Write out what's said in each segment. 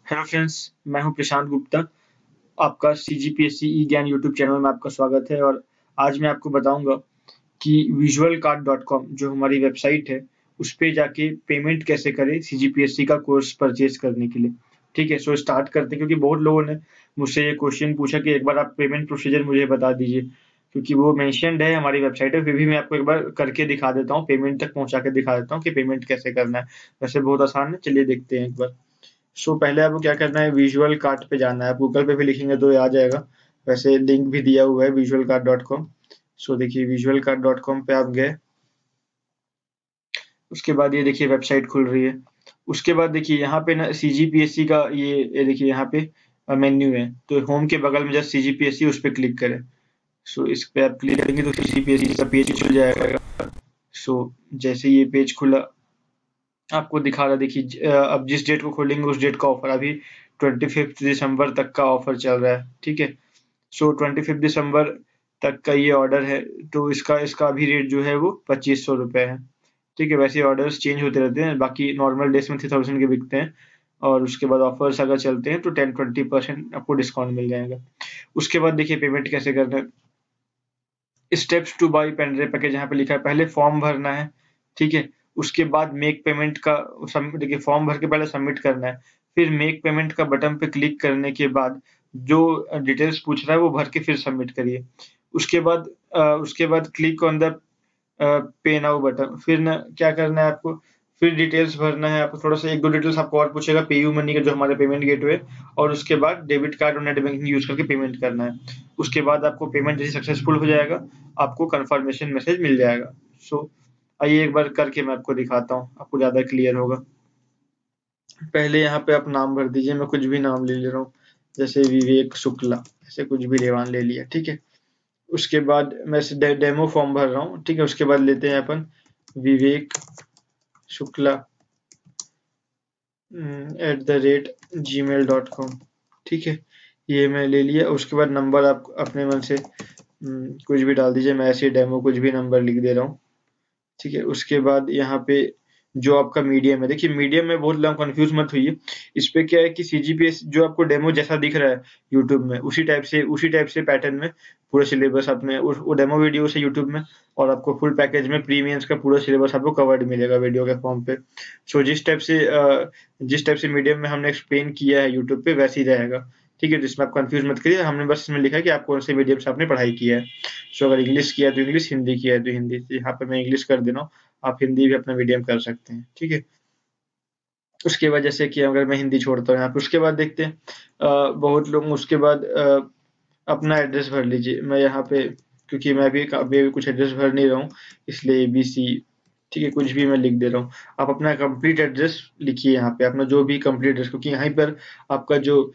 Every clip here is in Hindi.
हेलो फ्रेंड्स, मैं हूं प्रशांत गुप्ता। आपका सीजीपीएससी ई ज्ञान यूट्यूब चैनल में आपका स्वागत है। और आज मैं आपको बताऊंगा कि visualcard.com जो हमारी वेबसाइट है उस पे जाके पेमेंट कैसे करें सीजीपीएससी का कोर्स परचेज करने के लिए। ठीक है, सो स्टार्ट करते हैं, क्योंकि बहुत लोगों ने मुझसे ये क्वेश्चन पूछा कि एक बार आप पेमेंट प्रोसीजर मुझे बता दीजिए, क्योंकि वो मेंशन्ड है हमारी वेबसाइट पे। फिर भी मैं आपको एक बार करके दिखा देता हूँ, पेमेंट तक पहुंचा के दिखा देता हूँ कि पेमेंट कैसे करना है। वैसे बहुत आसान है, चलिए देखते हैं एक बार। पहले आपको क्या करना है, विजुअल कार्ट पे जाना है। आप गूगल पे भी लिखेंगे तो ये आ जाएगा। वैसे लिंक भी दिया हुआ है visualcart.com। देखिए visualcart.com पे आप गए। उसके बाद ये देखिए वेबसाइट खुल रही है। उसके बाद देखिए यहाँ पे ना सीजीपीएससी का ये देखिए यहाँ पे मेन्यू है। तो होम के बगल में जस्ट सीजीपीएससी उस पर क्लिक करें। इस पे आप क्लिक करेंगे तो सीजीपीएससी का पेज खुल जाएगा। जैसे ये पेज खुला, आपको दिखा रहा, देखिए अब जिस डेट को खोलेंगे उस डेट का ऑफर अभी 25 दिसंबर तक का ऑफर चल रहा है। ठीक है, 25 दिसंबर तक का ये ऑर्डर है। तो इसका इसका अभी रेट जो है वो 2500 रुपये है। ठीक है, वैसे ऑर्डर्स चेंज होते रहते हैं, बाकी नॉर्मल डेज में 3000 के बिकते हैं। और उसके बाद ऑफर्स अगर चलते हैं तो 10-20% आपको डिस्काउंट मिल जाएगा। उसके बाद देखिए पेमेंट कैसे करना है। Steps to buy pen drive package यहाँ पे लिखा है, पहले फॉर्म भरना है। ठीक है, उसके बाद मेक पेमेंट का देखिए फॉर्म भर के पहले सबमिट करना है। फिर मेक पेमेंट का बटन पे क्लिक करने के बाद जो डिटेल्स पूछ रहा है वो भर के फिर सबमिट करिए। उसके बाद click on the pay now button. फिर ना क्या करना है आपको, फिर डिटेल्स भरना है आपको। थोड़ा सा 1-2 डिटेल्स आपको और पूछेगा, पेयू मनी का जो हमारे पेमेंट गेटवे, और उसके बाद डेबिट कार्ड और नेट बैंकिंग यूज करके पेमेंट करना है। उसके बाद आपको पेमेंट जैसे सक्सेसफुल हो जाएगा, आपको कंफर्मेशन मैसेज मिल जाएगा। आइए एक बार करके मैं आपको दिखाता हूँ, आपको ज्यादा क्लियर होगा। पहले यहाँ पे आप नाम भर दीजिए, मैं कुछ भी नाम ले रहा हूँ, जैसे विवेक शुक्ला, ऐसे कुछ भी रेवान ले लिया। ठीक है, उसके बाद मैं डेमो फॉर्म भर रहा हूँ। ठीक है, उसके बाद लेते हैं अपन विवेक शुक्ला @gmail.com। ठीक है, ये मैं ले लिया। उसके बाद नंबर आप अपने मन से कुछ भी डाल दीजिए, मैं ऐसे डेमो कुछ भी नंबर लिख दे रहा हूँ। ठीक है, उसके बाद यहाँ पे जो आपका मीडियम है, देखिए मीडियम में बहुत लोग कंफ्यूज मत होइए। इस पे क्या है कि सीजीपीएस जो आपको डेमो जैसा दिख रहा है यूट्यूब में, उसी टाइप से पैटर्न में पूरा सिलेबस आपने वो डेमो वीडियो से यूट्यूब में, और आपको फुल पैकेज में प्रीमियम्स का पूरा सिलेबस आपको कवर्ड मिलेगा वीडियो के फॉर्म पे। जिस टाइप से मीडियम में हमने एक्सप्लेन किया है यूट्यूब पे वैसे ही रहेगा। ठीक है, जिसमें आप कंफ्यूज मत करिए, हमने बस इसमें लिखा है कि आप कौन से मीडियम से आपने पढ़ाई किया है। अगर इंग्लिश किया है तो इंग्लिश, हिंदी किया है तो हिंदी। यहाँ पे मैं इंग्लिश कर दे रहा हूँ, आप हिंदी भी अपना मीडियम कर सकते हैं। ठीक है, उसके बाद जैसे कि अगर मैं हिंदी छोड़ता हूँ यहाँ पे, उसके बाद देखते हैं बहुत लोग उसके बाद अपना एड्रेस भर लीजिए। मैं यहाँ पे, क्योंकि मैं अभी कुछ एड्रेस भर नहीं रहा हूँ, इसलिए ABC, ठीक है, कुछ भी मैं लिख दे रहा हूँ। आप अपना कंप्लीट एड्रेस लिखिए यहाँ पे, अपना जो भी कंप्लीट एड्रेस, क्योंकि यहाँ पर आपका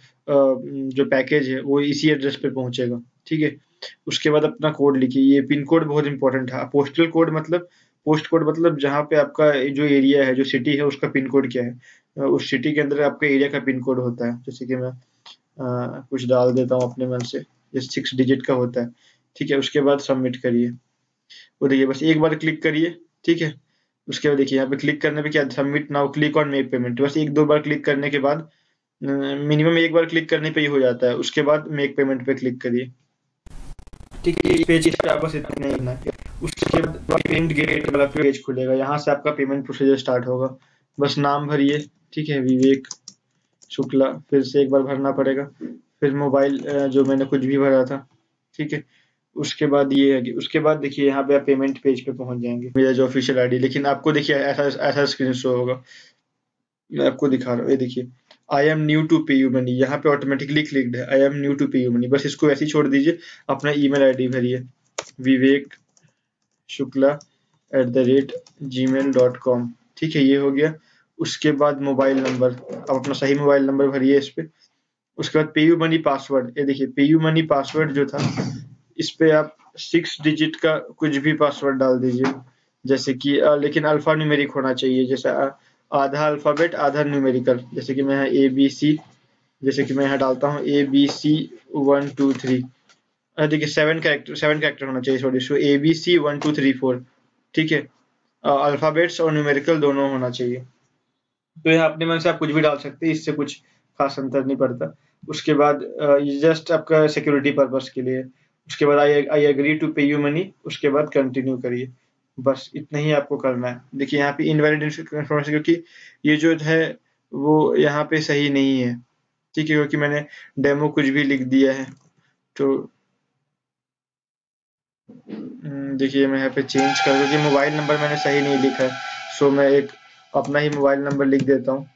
जो पैकेज है वो इसी एड्रेस पे पहुंचेगा। ठीक है, उसके बाद अपना कोड लिखिए। ये पिन कोड बहुत इंपॉर्टेंट है। पोस्ट कोड मतलब जहाँ पे आपका जो एरिया है, जो सिटी है, उसका पिन कोड क्या है। उस सिटी के अंदर आपके एरिया का पिन कोड होता है। जैसे कि मैं कुछ डाल देता हूँ अपने मन से, जैसे 6 डिजिट का होता है। ठीक है, उसके बाद सबमिट करिए। वो देखिए बस एक बार क्लिक करिए। ठीक है, उसके बाद देखिए यहाँ पे क्लिक करने पे क्या, submit now click on make payment. बस 1-2 बार क्लिक करने के बाद, मिनिमम एक बार क्लिक करने पे ही हो जाता है। उसके बाद मेक पेमेंट पे क्लिक करिए। ठीक है, इस पे आप बस इतना ही करना है। उसके बाद पेमेंट गेट वाला पेज खुलेगा, यहाँ से आपका पेमेंट प्रोसीजर स्टार्ट होगा। बस नाम भरिए। ठीक है, विवेक शुक्ला, फिर से एक बार भरना पड़ेगा। फिर मोबाइल जो मैंने कुछ भी भरा था। ठीक है, उसके बाद ये है कि उसके बाद देखिए यहाँ पे आप पेमेंट पेज पे पहुंच जाएंगे, मेरा जो ऑफिशियल आईडी। लेकिन आपको देखिए ऐसा स्क्रीन शो होगा, मैं आपको दिखा रहा हूँ। ये देखिए, I am new to PayU money, यहाँ पे ऑटोमेटिकली क्लिक्ड है I am new to PayU money. बस इसको ऐसे ही छोड़ दीजिए। अपना ईमेल आईडी भरिए, विवेक शुक्ला @gmail.com। ठीक है, ये हो गया। उसके बाद मोबाइल नंबर, आप अपना सही मोबाइल नंबर भरिए इस पे। उसके बाद पेयू मनी पासवर्ड, ये देखिए पेयू मनी पासवर्ड जो था, इस पे आप 6 डिजिट का कुछ भी पासवर्ड डाल दीजिए। जैसे कि लेकिन अल्फा न्यूमेरिक होना चाहिए, जैसे आधा अल्फाबेट आधा न्यूमेरिकल। जैसे कि मैं यहाँ ABC, जैसे कि मैं यहाँ डालता हूँ ABC 1 2 3। देखिए 7 कैरेक्टर होना चाहिए, सॉरी। ABC 1 2 3 4। ठीक है, अल्फाबेट्स और न्यूमेरिकल दोनों होना चाहिए। तो यहाँ अपने मन से आप कुछ भी डाल सकते हैं, इससे कुछ खास अंतर नहीं पड़ता। उसके बाद ये जस्ट आपका सिक्योरिटी पर्पस के लिए। उसके बाद I agree to PayU money, उसके बाद कंटिन्यू करिए। बस इतना ही आपको करना है। देखिए यहाँ पे इनवैलिड इन्फॉर्मेशन, क्योंकि ये जो है वो यहाँ पे सही नहीं है, ठीक है, क्योंकि मैंने डेमो कुछ भी लिख दिया है। तो देखिए मैं यहाँ पे चेंज कर, क्योंकि मोबाइल नंबर मैंने सही नहीं लिखा है, सो मैं एक अपना ही मोबाइल नंबर लिख देता हूँ,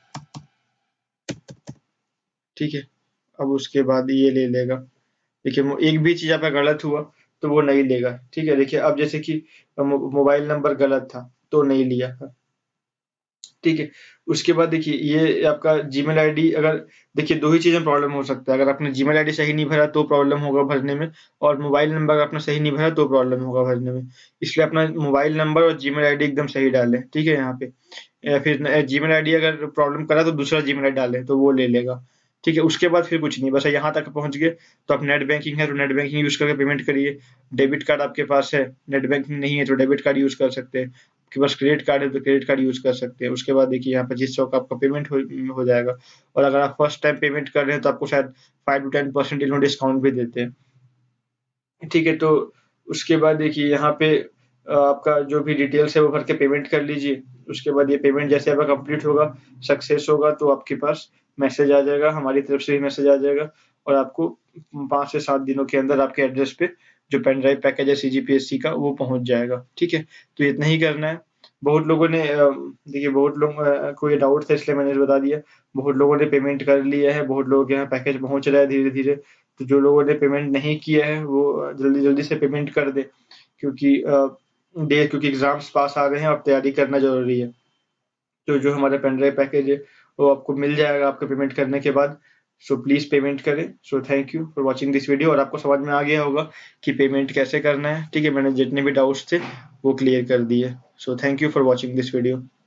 ठीक है। अब उसके बाद ये ले लेगा। देखिए एक भी चीज आपका गलत हुआ तो वो नहीं लेगा, ठीक है। देखिए अब जैसे कि मोबाइल नंबर गलत था तो नहीं लिया, ठीक है। उसके बाद देखिए ये आपका जीमेल आईडी, अगर देखिए दो ही चीज़ें प्रॉब्लम हो सकता है। अगर आपने जीमेल आईडी सही नहीं भरा तो प्रॉब्लम होगा भरने में, और मोबाइल नंबर अगर आपने सही नहीं भरा तो प्रॉब्लम होगा भरने में। इसलिए अपना मोबाइल नंबर और जीमेल आईडी एकदम सही डालें, ठीक है। यहाँ पे या फिर जीमेल आईडी अगर प्रॉब्लम करा तो दूसरा जीमेल आईडी डालें तो वो ले लेगा, ठीक है। उसके बाद फिर कुछ नहीं, बस यहाँ तक पहुँच गए तो आप नेट बैंकिंग है तो नेट बैंकिंग यूज़ करके पेमेंट करिए। डेबिट कार्ड आपके पास है, नेट बैंकिंग नहीं है तो डेबिट कार्ड यूज़ कर सकते हैं। आपके पास क्रेडिट कार्ड है तो क्रेडिट कार्ड यूज़ कर सकते हैं। उसके बाद देखिए यहाँ 2500 का आपका पेमेंट हो जाएगा, और अगर आप फर्स्ट टाइम पेमेंट कर रहे हैं तो आपको शायद 5 टू 10% इन्होंने डिस्काउंट भी देते हैं, ठीक है। तो उसके बाद देखिए यहाँ पे आपका जो भी डिटेल्स है वो भर के पेमेंट कर लीजिए। उसके बाद ये पेमेंट जैसे आपका कंप्लीट होगा, सक्सेस होगा, तो आपके पास मैसेज आ जाएगा, हमारी तरफ से भी मैसेज आ जाएगा, और आपको 5 से 7 दिनों के अंदर आपके एड्रेस पे जो पेन ड्राइव पैकेज है सीजीपीएससी का वो पहुंच जाएगा, ठीक है। तो इतना ही करना है। बहुत लोगों ने देखिए बहुत लोग को ये डाउट था इसलिए मैंने बता दिया। बहुत लोगों ने पेमेंट कर लिया है, बहुत लोगों के यहाँ पैकेज पहुंच रहा है धीरे धीरे। तो जो लोगों ने पेमेंट नहीं किया है वो जल्दी जल्दी से पेमेंट कर दे, क्योंकि क्योंकि एग्जाम्स पास आ गए हैं और तैयारी करना जरूरी है। तो जो हमारा पेन ड्राइव पैकेज है वो आपको मिल जाएगा आपके पेमेंट करने के बाद। सो प्लीज पेमेंट करें। So thank you for watching this video, और आपको समझ में आ गया होगा कि पेमेंट कैसे करना है, ठीक है। मैंने जितने भी डाउट्स थे वो क्लियर कर दिए। So thank you for watching this video.